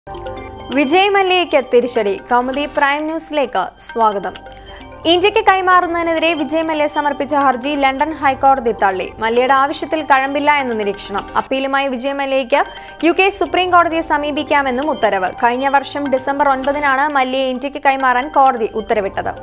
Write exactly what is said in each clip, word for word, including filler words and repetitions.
വിജയ് മല്യയ്ക്ക് തിരിച്ചടി. കൗമുദി പ്രൈം ന്യൂസിലേക്ക് സ്വാഗതം. ഇന്ത്യക്ക് കൈമാറുന്നതിനെതിരെ വിജയ് മല്യ സമർപ്പിച്ച ഹർജി ലണ്ടൻ ഹൈക്കോടതി തള്ളി. മല്യയുടെ ആവശ്യത്തിൽ കഴമ്പില്ല എന്ന നിരീക്ഷണം. അപ്പീലുമായി വിജയ് മല്യയ്ക്ക് യു കെ സുപ്രീം കോടതിയെ സമീപിക്കാമെന്നും ഉത്തരവ്. കഴിഞ്ഞ വർഷം ഡിസംബർ ഒൻപതിനാണ് മല്യയെ ഇന്ത്യക്ക് കൈമാറാൻ കോടതി ഉത്തരവിട്ടത്.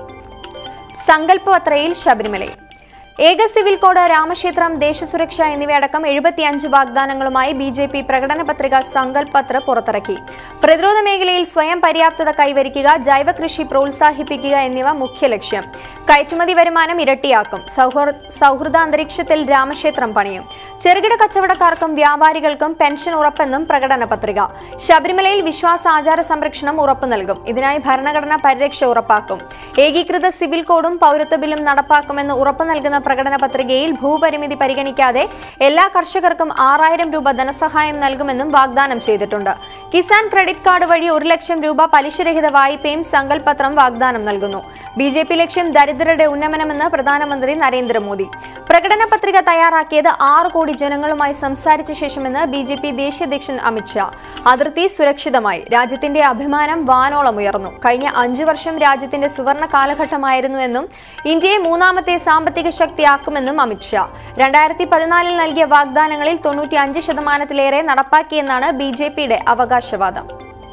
സങ്കല്പപത്രയിൽ ശബരിമലയിൽ ഏക സിവിൽ കോഡ്, രാമക്ഷേത്രം, ദേശസുരക്ഷ എന്നിവയടക്കം എഴുപത്തിയഞ്ച് വാഗ്ദാനങ്ങളുമായി ബി ജെ പി പ്രകടന പത്രിക സങ്കൽപ് പത്ര പുറത്തിറക്കി. പ്രതിരോധ മേഖലയിൽ സ്വയം പര്യാപ്തത കൈവരിക്കുക, ജൈവ കൃഷി പ്രോത്സാഹിപ്പിക്കുക എന്നിവ മുഖ്യ ലക്ഷ്യം. കയറ്റുമതി വരുമാനം ഇരട്ടിയാക്കും. സൗഹൃദ അന്തരീക്ഷത്തിൽ രാമക്ഷേത്രം പണിയും. ചെറുകിട കച്ചവടക്കാർക്കും വ്യാപാരികൾക്കും പെൻഷൻ ഉറപ്പെന്നും പ്രകടന പത്രിക. ശബരിമലയിൽ വിശ്വാസ ആചാര സംരക്ഷണം ഉറപ്പു നൽകും. ഇതിനായി ഭരണഘടനാ പരിരക്ഷ ഉറപ്പാക്കും. ഏകീകൃത സിവിൽ കോഡും പൗരത്വ ബില്ലും നടപ്പാക്കുമെന്ന് ഉറപ്പു നൽകുന്ന പ്രകടന പത്രികയിൽ ഭൂപരിമിതി പരിഗണിക്കാതെ എല്ലാ കർഷകർക്കും ആറായിരം രൂപ ധനസഹായം നൽകുമെന്നും വാഗ്ദാനം ചെയ്തിട്ടുണ്ട്. കിസാൻ ക്രെഡിറ്റ് കാർഡ് വഴി ഒരു ലക്ഷം രൂപ പലിശരഹിത വായ്പയും സങ്കൽപ് പത്രം വാഗ്ദാനം നൽകുന്നു. ബി ജെ പി ലക്ഷ്യം ദരിദ്രരുടെ ഉന്നമനമെന്ന് പ്രധാനമന്ത്രി നരേന്ദ്രമോദി. പ്രകടന പത്രിക തയ്യാറാക്കിയത് ആറ് കോടി ജനങ്ങളുമായി സംസാരിച്ച ശേഷമെന്ന് ബി ജെ പി ദേശീയ അധ്യക്ഷൻ അമിത്ഷാ. അതിർത്തി സുരക്ഷിതമായി. രാജ്യത്തിന്റെ അഭിമാനം വാനോളം ഉയർന്നു. കഴിഞ്ഞ അഞ്ചു വർഷം രാജ്യത്തിന്റെ സുവർണ കാലഘട്ടമായിരുന്നുവെന്നും ഇന്ത്യയെ മൂന്നാമത്തെ സാമ്പത്തിക ശക്തിയാക്കുമെന്നും അമിത്ഷാ. രണ്ടായിരത്തി പതിനാലിൽ നൽകിയ വാഗ്ദാനങ്ങളിൽ തൊണ്ണൂറ്റി അഞ്ച് ശതമാനത്തിലേറെ നടപ്പാക്കിയെന്നാണ് ബി ജെ പിയുടെ അവകാശവാദം.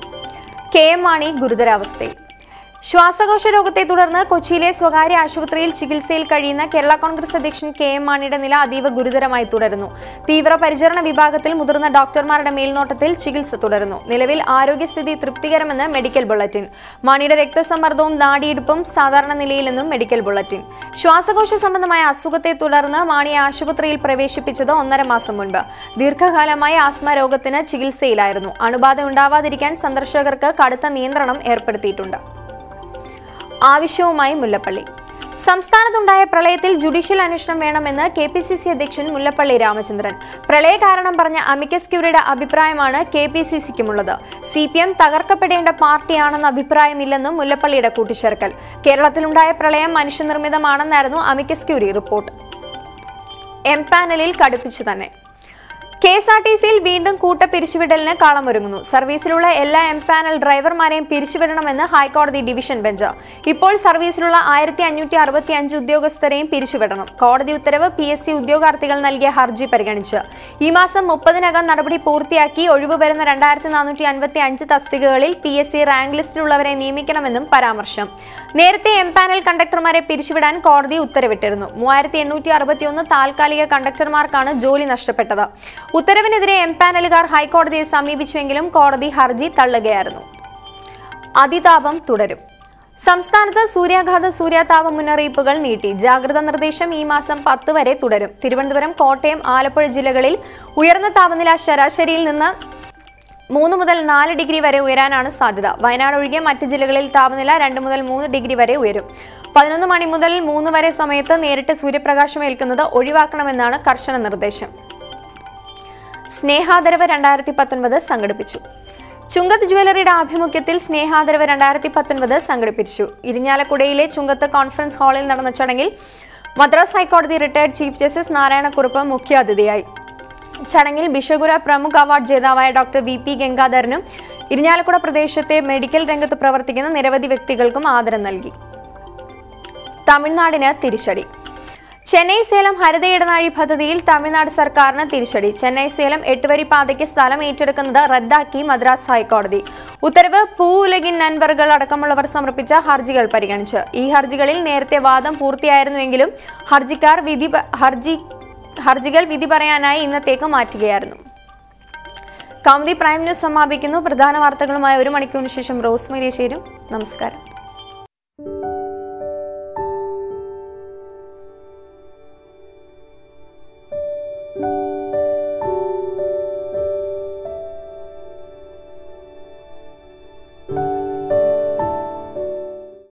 കെ എം മാണി ഗുരുതരാവസ്ഥയിൽ. ശ്വാസകോശ രോഗത്തെ തുടർന്ന് കൊച്ചിയിലെ സ്വകാര്യ ആശുപത്രിയിൽ ചികിത്സയിൽ കഴിയുന്ന കേരള കോൺഗ്രസ് അധ്യക്ഷൻ കെ എം മാണിയുടെ നില അതീവ ഗുരുതരമായി തുടരുന്നു. തീവ്രപരിചരണ വിഭാഗത്തിൽ മുതിർന്ന ഡോക്ടർമാരുടെ മേൽനോട്ടത്തിൽ ചികിത്സ തുടരുന്നു. നിലവിൽ ആരോഗ്യസ്ഥിതി തൃപ്തികരമെന്ന് മെഡിക്കൽ ബുള്ളറ്റിൻ. മാണിയുടെ രക്തസമ്മർദ്ദവും നാഡിയിടിപ്പും സാധാരണ നിലയിലെന്നും മെഡിക്കൽ ബുള്ളറ്റിൻ. ശ്വാസകോശ സംബന്ധമായ അസുഖത്തെ തുടർന്ന് മാണിയെ ആശുപത്രിയിൽ പ്രവേശിപ്പിച്ചത് ഒന്നര മാസം മുൻപ്. ദീർഘകാലമായി ആസ്മ രോഗത്തിന് ചികിത്സയിലായിരുന്നു. അണുബാധ ഉണ്ടാവാതിരിക്കാൻ സന്ദർശകർക്ക് കടുത്ത നിയന്ത്രണം ഏർപ്പെടുത്തിയിട്ടുണ്ട്. ആവശ്യവുമായി മുല്ലപ്പള്ളി. സംസ്ഥാനത്തുണ്ടായ പ്രളയത്തിൽ ജുഡീഷ്യൽ അന്വേഷണം വേണമെന്ന് കെ പി സി സി അധ്യക്ഷൻ മുല്ലപ്പള്ളി രാമചന്ദ്രൻ. പ്രളയ കാരണം പറഞ്ഞ അമിക്കസ് ക്യൂറിയുടെ അഭിപ്രായമാണ് കെ പി സി സിക്കുമുള്ളത്. സി പി എം തകർക്കപ്പെടേണ്ട പാർട്ടിയാണെന്ന അഭിപ്രായമില്ലെന്നും മുല്ലപ്പള്ളിയുടെ കൂട്ടിച്ചേർക്കൽ. കേരളത്തിലുണ്ടായ പ്രളയം മനുഷ്യനിർമ്മിതമാണെന്നായിരുന്നു അമിക്കസ് ക്യൂറി റിപ്പോർട്ട്. എം പാനലിൽ കടുപ്പിച്ചു തന്നെ. കെ എസ് ആർ ടി സിയിൽ വീണ്ടും കൂട്ട പിരിച്ചുവിടലിന് കളമൊരുങ്ങുന്നു. സർവീസിലുള്ള എല്ലാ എം പാനൽ ഡ്രൈവർമാരെയും പിരിച്ചുവിടണമെന്ന് ഹൈക്കോടതി ഡിവിഷൻ ബെഞ്ച്. ഇപ്പോൾ സർവീസിലുള്ള ആയിരത്തി അഞ്ഞൂറ്റി അറുപത്തി അഞ്ച് ഉദ്യോഗസ്ഥരെയും പിരിച്ചുവിടണം. കോടതി ഉത്തരവ് പി എസ് സി ഉദ്യോഗാർത്ഥികൾ നൽകിയ ഹർജി പരിഗണിച്ച് ഈ മാസം മുപ്പതിനകം നടപടി പൂർത്തിയാക്കി ഒഴിവ് വരുന്ന രണ്ടായിരത്തി നാനൂറ്റി അൻപത്തി അഞ്ച് തസ്തികകളിൽ പി എസ് സി റാങ്ക് ലിസ്റ്റിലുള്ളവരെ നിയമിക്കണമെന്നും പരാമർശം. നേരത്തെ എം പാനൽ കണ്ടക്ടർമാരെ പിരിച്ചുവിടാൻ കോടതി ഉത്തരവിട്ടിരുന്നു. മൂവായിരത്തി എണ്ണൂറ്റി അറുപത്തി ഒന്ന് താൽക്കാലിക കണ്ടക്ടർമാർക്കാണ് ജോലി നഷ്ടപ്പെട്ടത്. ഉത്തരവിനെതിരെ എം പാനലുകാർ ഹൈക്കോടതിയെ സമീപിച്ചുവെങ്കിലും കോടതി ഹർജി തള്ളുകയായിരുന്നു. അതിതാപം തുടരും. സംസ്ഥാനത്ത് സൂര്യാഘാത സൂര്യാതാപ മുന്നറിയിപ്പുകൾ നീട്ടി. ജാഗ്രതാ നിർദ്ദേശം ഈ മാസം പത്ത് വരെ തുടരും. തിരുവനന്തപുരം, കോട്ടയം, ആലപ്പുഴ ജില്ലകളിൽ ഉയർന്ന താപനില ശരാശരിയിൽ നിന്ന് മൂന്ന് മുതൽ നാല് ഡിഗ്രി വരെ ഉയരാനാണ് സാധ്യത. വയനാട് ഒഴികെ മറ്റ് ജില്ലകളിൽ താപനില രണ്ട് മുതൽ മൂന്ന് ഡിഗ്രി വരെ ഉയരും. പതിനൊന്ന് മണി മുതൽ മൂന്ന് വരെ സമയത്ത് നേരിട്ട് സൂര്യപ്രകാശം ഏൽക്കുന്നത് ഒഴിവാക്കണമെന്നാണ് കർശന നിർദ്ദേശം. സ്നേഹാദരവ് രണ്ടായിരത്തി പത്തൊൻപത് സംഘടിപ്പിച്ചു. ചുങ്കത്ത് ജ്വല്ലറിയുടെ ആഭിമുഖ്യത്തിൽ സ്നേഹാദരവ് രണ്ടായിരത്തി പത്തൊൻപത് സംഘടിപ്പിച്ചു. ഇരിഞ്ഞാലക്കുടയിലെ ചുങ്കത്ത് കോൺഫറൻസ് ഹാളിൽ നടന്ന ചടങ്ങിൽ മദ്രാസ് ഹൈക്കോടതി റിട്ടയർഡ് ചീഫ് ജസ്റ്റിസ് നാരായണക്കുറുപ്പ് മുഖ്യാതിഥിയായി. ചടങ്ങിൽ ബിഷഗുര പ്രമുഖ അവാർഡ് ജേതാവായ ഡോക്ടർ വി പി ഗംഗാധരനും ഇരിഞ്ഞാലക്കുട പ്രദേശത്തെ മെഡിക്കൽ രംഗത്ത് പ്രവർത്തിക്കുന്ന നിരവധി വ്യക്തികൾക്കും ആദരം നൽകി. തമിഴ്നാടിന് തിരിച്ചടി. ചെന്നൈ സേലം ഹരിത ഇടനാഴി പദ്ധതിയിൽ തമിഴ്നാട് സർക്കാരിന് തിരിച്ചടി. ചെന്നൈ സേലം എട്ടുവരി പാതയ്ക്ക് സ്ഥലം ഏറ്റെടുക്കുന്നത് റദ്ദാക്കി മദ്രാസ് ഹൈക്കോടതി. ഉത്തരവ് പൂവുലകിൻ നൻപറുകൾ അടക്കമുള്ളവർ സമർപ്പിച്ച ഹർജികൾ പരിഗണിച്ച്. ഈ ഹർജികളിൽ നേരത്തെ വാദം പൂർത്തിയായിരുന്നുവെങ്കിലും ഹർജിക്കാർ വിധി ഹർജി ഹർജികൾ വിധി പറയാനായി ഇന്നത്തേക്ക് മാറ്റുകയായിരുന്നു. കൗമുദി പ്രൈം ന്യൂസ് സമാപിക്കുന്നു. പ്രധാന വാർത്തകളുമായി ഒരു മണിക്കൂറിന് ശേഷം റോസ്മേരി ചേരും. നമസ്കാരം.